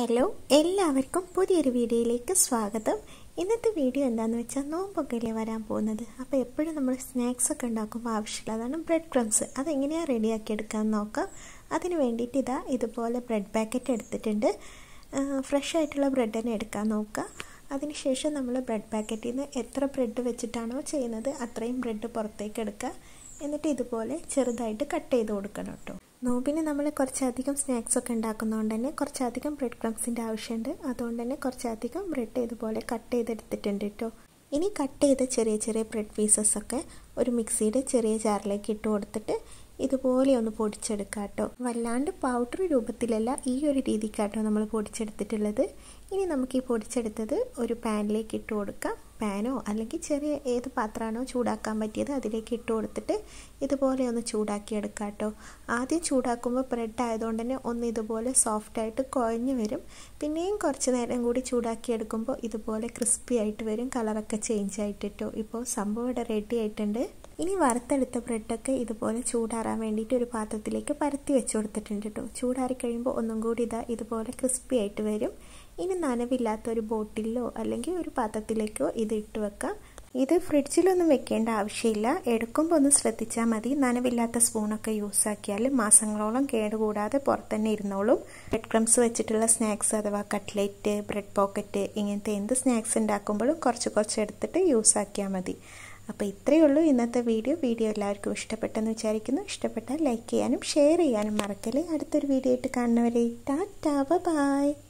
Hello എല്ലാവർക്കും പുതിയൊരു വീഡിയോയിലേക്ക് സ്വാഗതം. ഇന്നത്തെ വീഡിയോ എന്താണെന്ന് വെച്ചാൽ നോമ്പൊക്കെയല്ലേ വരാൻ പോകുന്നത്. അപ്പോൾ എപ്പോഴും നമ്മൾ സ്നാക്സ് ഒക്കെ ഉണ്ടാക്കുമ്പോൾ ആവശ്യമുള്ളതാണ് ബ്രെഡ് ക്രംസ്. അതെങ്ങനെയാണ് റെഡിയാക്കി എടുക്കാമെന്ന് നോക്കാം. അതിന് വേണ്ടിയിട്ട് ഇതുപോലെ ബ്രെഡ് പാക്കറ്റ് എടുത്തിട്ടുണ്ട്. ഫ്രഷ് ആയിട്ടുള്ള ബ്രെഡ് തന്നെ എടുക്കാൻ നോക്കുക. അതിനുശേഷം നമ്മൾ ബ്രെഡ് പാക്കറ്റിൽ നിന്ന് എത്ര ബ്രെഡ് വെച്ചിട്ടാണോ ചെയ്യുന്നത് അത്രയും ബ്രെഡ് പുറത്തേക്ക് എടുക്കുക. എന്നിട്ട് ഇതുപോലെ ചെറുതായിട്ട് കട്ട് ചെയ്ത് കൊടുക്കണം കേട്ടോ. നോമ്പിന് നമ്മൾ കുറച്ചധികം സ്നാക്സ് ഒക്കെ ഉണ്ടാക്കുന്നതുകൊണ്ട് തന്നെ കുറച്ചധികം ബ്രെഡ് ക്രംസിൻ്റെ ആവശ്യമുണ്ട്. അതുകൊണ്ട് തന്നെ കുറച്ചധികം ബ്രെഡ് ഇതുപോലെ കട്ട് ചെയ്തെടുത്തിട്ടുണ്ട് കേട്ടോ. ഇനി കട്ട് ചെയ്ത ചെറിയ ചെറിയ ബ്രെഡ് പീസസ് ഒക്കെ ഒരു മിക്സിയുടെ ചെറിയ ജാറിലേക്ക് ഇട്ട് കൊടുത്തിട്ട് ഇതുപോലെ ഒന്ന് പൊടിച്ചെടുക്കാം കേട്ടോ. വല്ലാണ്ട് പൗഡർ രൂപത്തിലല്ല, ഈ ഒരു രീതിക്കാട്ടോ നമ്മൾ പൊടിച്ചെടുത്തിട്ടുള്ളത്. ഇനി നമുക്ക് ഈ പൊടിച്ചെടുത്തത് ഒരു പാനിലേക്ക് ഇട്ട് കൊടുക്കാം. പാനോ അല്ലെങ്കിൽ ചെറിയ ഏത് പാത്രമാണോ ചൂടാക്കാൻ പറ്റിയത് അതിലേക്ക് ഇട്ട് കൊടുത്തിട്ട് ഇതുപോലെ ഒന്ന് ചൂടാക്കിയെടുക്കാം കേട്ടോ. ആദ്യം ചൂടാക്കുമ്പോൾ ബ്രെഡ് ആയതുകൊണ്ട് തന്നെ ഒന്ന് ഇതുപോലെ സോഫ്റ്റായിട്ട് കുഴഞ്ഞു വരും. പിന്നെയും കുറച്ച് നേരം കൂടി ചൂടാക്കിയെടുക്കുമ്പോൾ ഇതുപോലെ ക്രിസ്പി ആയിട്ട് വരും, കളറൊക്കെ ചേഞ്ച് ആയിട്ടോ. ഇപ്പോൾ സംഭവം ഇവിടെ റെഡി ആയിട്ടുണ്ട്. ഇനി വറുത്തെടുത്ത ബ്രെഡൊക്കെ ഇതുപോലെ ചൂടാറാൻ വേണ്ടിയിട്ട് ഒരു പാത്രത്തിലേക്ക് പരത്തി വെച്ച് കൊടുത്തിട്ടുണ്ട് കേട്ടോ. ചൂടാറി കഴിയുമ്പോൾ ഒന്നും കൂടി ഇതുപോലെ ക്രിസ്പി ആയിട്ട് വരും. ഇനി നനവില്ലാത്ത ഒരു ബോട്ടിലോ അല്ലെങ്കിൽ ഒരു പാത്രത്തിലേക്കോ ഇത് ഇട്ട് വെക്കാം. ഇത് ഫ്രിഡ്ജിലൊന്നും വെക്കേണ്ട ആവശ്യമില്ല. എടുക്കുമ്പോൾ ഒന്ന് ശ്രദ്ധിച്ചാൽ മതി. നനവില്ലാത്ത സ്പൂണൊക്കെ യൂസ് ആക്കിയാൽ മാസങ്ങളോളം കേടുകൂടാതെ പുറത്തന്നെ ഇരുന്നോളും. ബ്രെഡ് ക്രംസ് വെച്ചിട്ടുള്ള സ്നാക്സ് അഥവാ കട്ട്ലേറ്റ്, ബ്രെഡ് പോക്കറ്റ് ഇങ്ങനത്തെ എന്ത് സ്നാക്സ് ഉണ്ടാക്കുമ്പോഴും കുറച്ച് എടുത്തിട്ട് യൂസ് ആക്കിയാൽ മതി. അപ്പോൾ ഇത്രയേ ഉള്ളൂ ഇന്നത്തെ വീഡിയോ എല്ലാവർക്കും ഇഷ്ടപ്പെട്ടെന്ന് വിചാരിക്കുന്നു. ഇഷ്ടപ്പെട്ടാൽ ലൈക്ക് ചെയ്യാനും ഷെയർ ചെയ്യാനും മറക്കല്ലേ. അടുത്തൊരു വീഡിയോ ആയിട്ട് കാണുന്നവരെ ടാറ്റാ ബൈ.